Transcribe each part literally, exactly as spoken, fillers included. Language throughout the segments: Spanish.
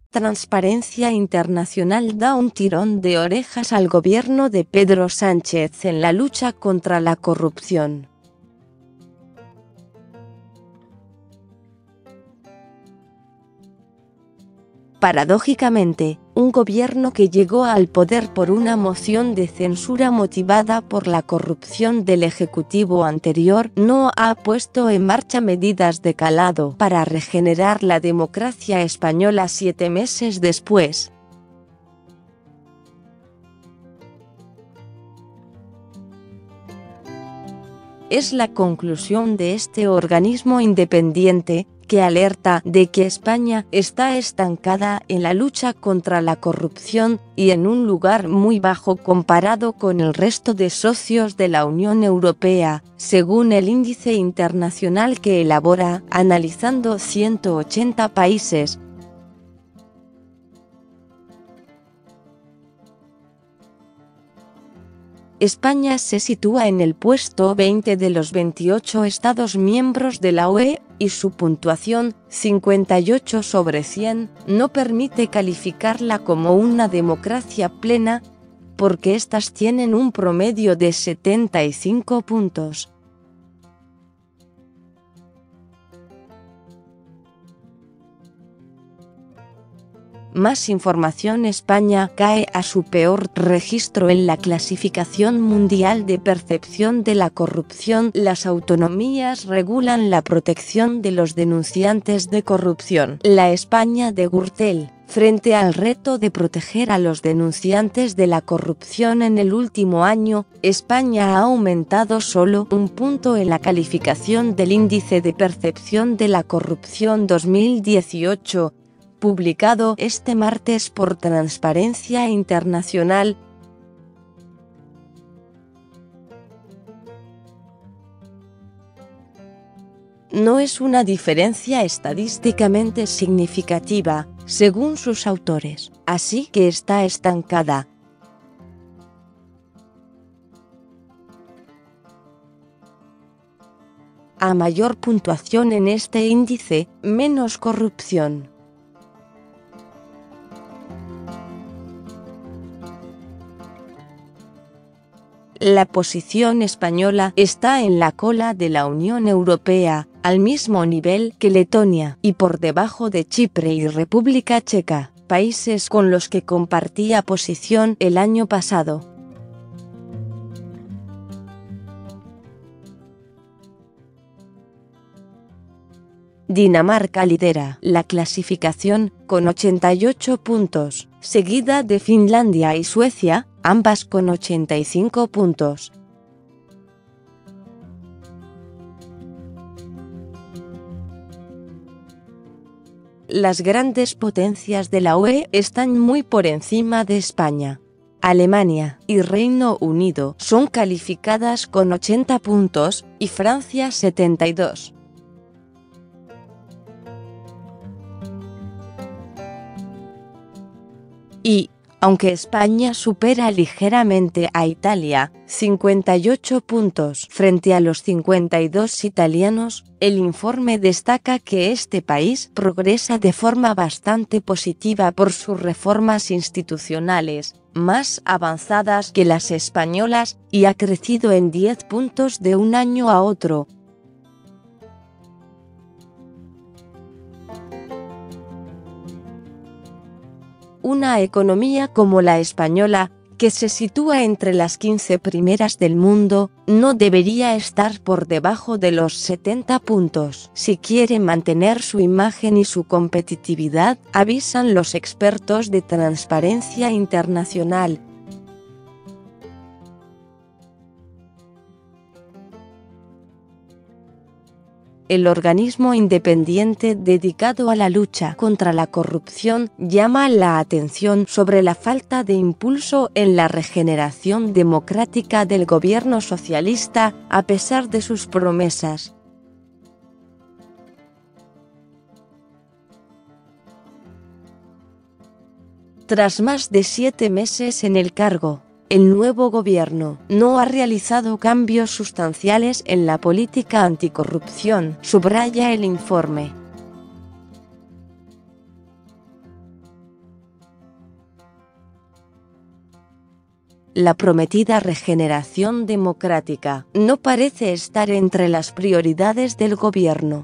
Transparencia Internacional da un tirón de orejas al gobierno de Pedro Sánchez en la lucha contra la corrupción. Paradójicamente, un gobierno que llegó al poder por una moción de censura motivada por la corrupción del ejecutivo anterior no ha puesto en marcha medidas de calado para regenerar la democracia española siete meses después. Es la conclusión de este organismo independiente, que alerta de que España está estancada en la lucha contra la corrupción y en un lugar muy bajo comparado con el resto de socios de la Unión Europea, según el índice internacional que elabora, analizando ciento ochenta países. España se sitúa en el puesto veinte de los veintiocho Estados miembros de la U E, y su puntuación, cincuenta y ocho sobre cien, no permite calificarla como una democracia plena, porque éstas tienen un promedio de setenta y cinco puntos. Más información. España cae a su peor registro en la clasificación mundial de percepción de la corrupción. Las autonomías regulan la protección de los denunciantes de corrupción. La España de Gürtel, frente al reto de proteger a los denunciantes de la corrupción en el último año, España ha aumentado solo un punto en la calificación del Índice de Percepción de la Corrupción dos mil dieciocho, publicado este martes por Transparencia Internacional. No es una diferencia estadísticamente significativa, según sus autores, así que está estancada. A mayor puntuación en este índice, menos corrupción. La posición española está en la cola de la Unión Europea, al mismo nivel que Letonia y por debajo de Chipre y República Checa, países con los que compartía posición el año pasado. Dinamarca lidera la clasificación, con ochenta y ocho puntos, seguida de Finlandia y Suecia, ambas con ochenta y cinco puntos. Las grandes potencias de la U E están muy por encima de España. Alemania y Reino Unido son calificadas con ochenta puntos, y Francia setenta y dos. Y, aunque España supera ligeramente a Italia, cincuenta y ocho puntos frente a los cincuenta y dos italianos, el informe destaca que este país progresa de forma bastante positiva por sus reformas institucionales, más avanzadas que las españolas, y ha crecido en diez puntos de un año a otro. Una economía como la española, que se sitúa entre las quince primeras del mundo, no debería estar por debajo de los setenta puntos si quiere mantener su imagen y su competitividad, avisan los expertos de Transparencia Internacional. El organismo independiente dedicado a la lucha contra la corrupción llama la atención sobre la falta de impulso en la regeneración democrática del gobierno socialista, a pesar de sus promesas. Tras más de siete meses en el cargo, el nuevo gobierno no ha realizado cambios sustanciales en la política anticorrupción, subraya el informe. La prometida regeneración democrática no parece estar entre las prioridades del gobierno.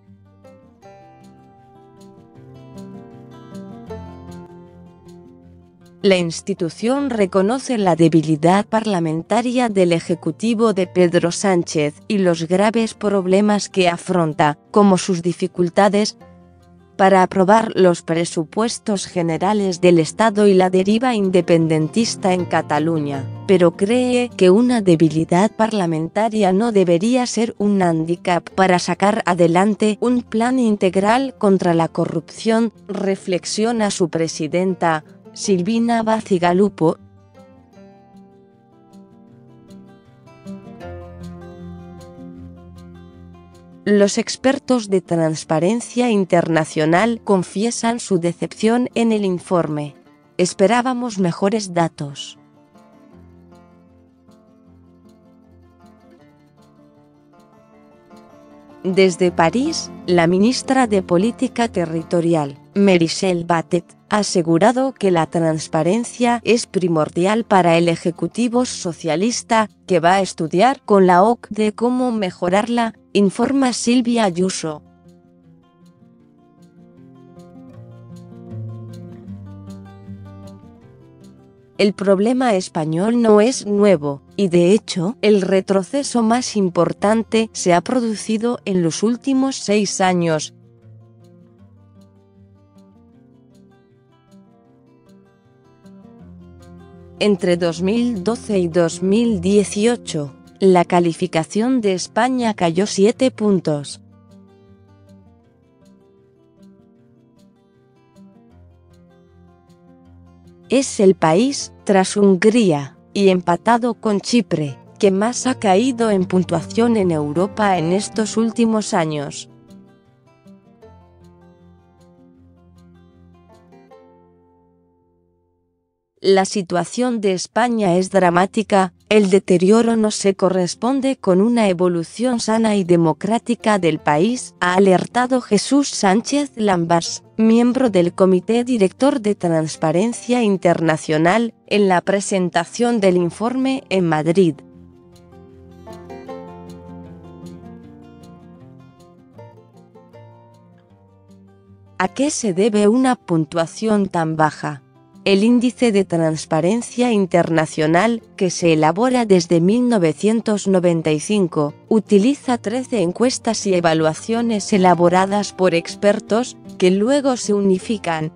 La institución reconoce la debilidad parlamentaria del Ejecutivo de Pedro Sánchez y los graves problemas que afronta, como sus dificultades para aprobar los presupuestos generales del Estado y la deriva independentista en Cataluña, pero cree que una debilidad parlamentaria no debería ser un hándicap para sacar adelante un plan integral contra la corrupción, reflexiona su presidenta, Silvina Bacigalupo. Los expertos de Transparencia Internacional confiesan su decepción en el informe. Esperábamos mejores datos. Desde París, la ministra de Política Territorial, Meritxell Batet, ha asegurado que la transparencia es primordial para el Ejecutivo socialista, que va a estudiar con la O C D E cómo mejorarla, informa Silvia Ayuso. El problema español no es nuevo, y de hecho, el retroceso más importante se ha producido en los últimos seis años. Entre dos mil doce y dos mil dieciocho, la calificación de España cayó siete puntos. Es el país, tras Hungría, y empatado con Chipre, que más ha caído en puntuación en Europa en estos últimos años. La situación de España es dramática, el deterioro no se corresponde con una evolución sana y democrática del país, ha alertado Jesús Sánchez Lambás, miembro del Comité Director de Transparencia Internacional, en la presentación del informe en Madrid. ¿A qué se debe una puntuación tan baja? El Índice de Transparencia Internacional, que se elabora desde mil novecientos noventa y cinco, utiliza trece encuestas y evaluaciones elaboradas por expertos, que luego se unifican.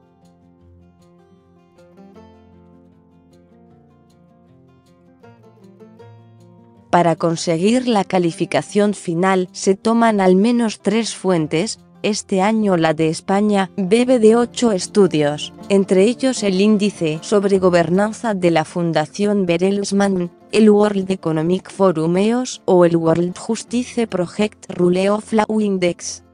Para conseguir la calificación final se toman al menos tres fuentes. Este año la de España bebe de ocho estudios, entre ellos el índice sobre gobernanza de la Fundación Bertelsmann, el World Economic Forum E O S o el World Justice Project Rule of Law Index.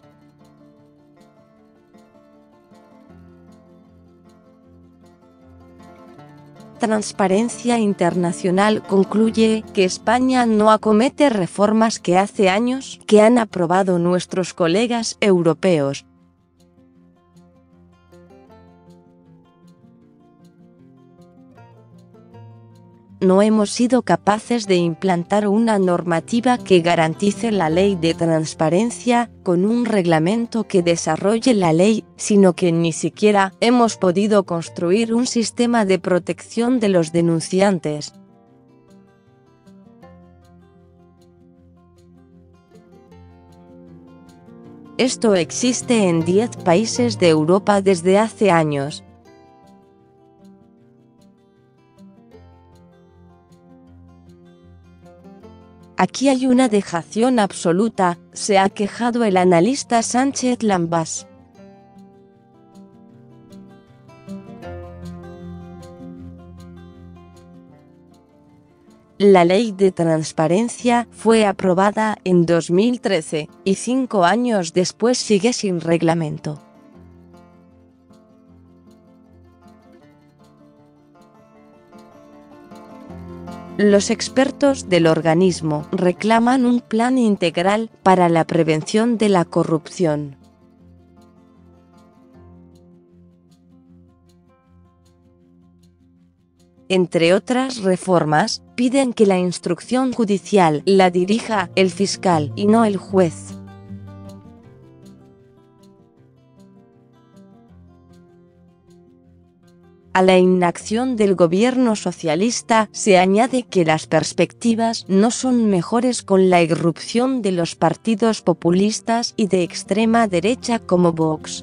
Transparencia Internacional concluye que España no acomete reformas que hace años que han aprobado nuestros colegas europeos. No hemos sido capaces de implantar una normativa que garantice la ley de transparencia, con un reglamento que desarrolle la ley, sino que ni siquiera hemos podido construir un sistema de protección de los denunciantes. Esto existe en diez países de Europa desde hace años. Aquí hay una dejación absoluta, se ha quejado el analista Sánchez Lambás. La ley de transparencia fue aprobada en dos mil trece, y cinco años después sigue sin reglamento. Los expertos del organismo reclaman un plan integral para la prevención de la corrupción. Entre otras reformas, piden que la instrucción judicial la dirija el fiscal y no el juez. A la inacción del gobierno socialista se añade que las perspectivas no son mejores con la irrupción de los partidos populistas y de extrema derecha como Vox.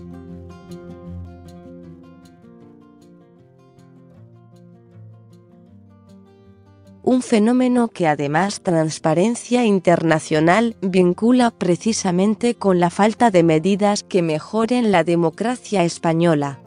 Un fenómeno que además Transparencia Internacional vincula precisamente con la falta de medidas que mejoren la democracia española.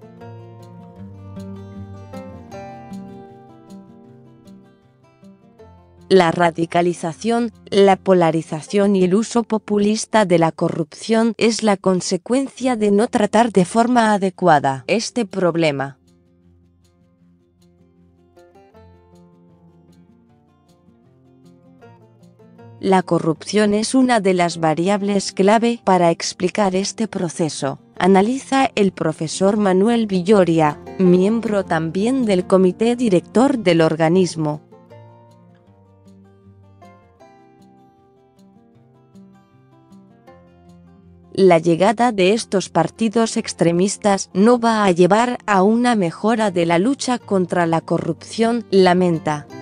La radicalización, la polarización y el uso populista de la corrupción es la consecuencia de no tratar de forma adecuada este problema. La corrupción es una de las variables clave para explicar este proceso, analiza el profesor Manuel Villoria, miembro también del comité director del organismo. La llegada de estos partidos extremistas no va a llevar a una mejora de la lucha contra la corrupción, lamenta.